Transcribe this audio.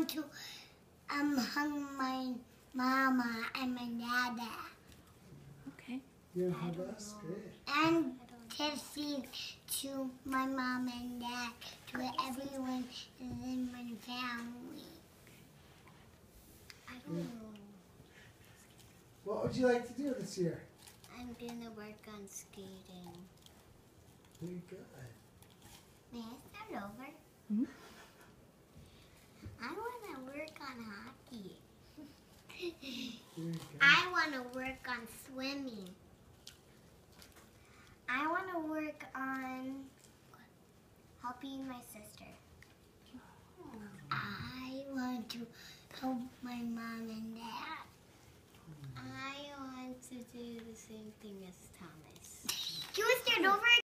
want to hug my mama and my dada. Okay. You know how that's great. And Tessie to my mom and dad, to everyone in my family. I don't know. What would you like to do this year? I'm gonna work on skating. Very good. May I start over? Mm-hmm. I wanna work on hockey. Very good. I wanna work on swimming. I wanna work on helping my sister. I want to help my mom and dad. I want to do the same thing as Thomas. Can we start over?